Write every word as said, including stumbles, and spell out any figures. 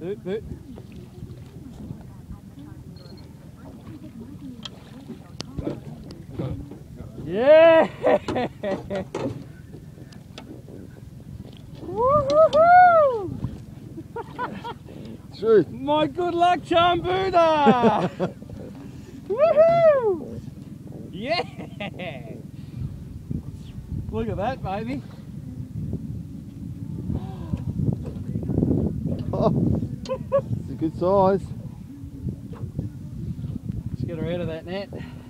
Boot, boot. Yeah! Woo-hoo-hoo! True. My good luck charm Buddha! Woohoo! Yeah! Look at that, baby. Oh, it's a good size. Let's get her out of that net.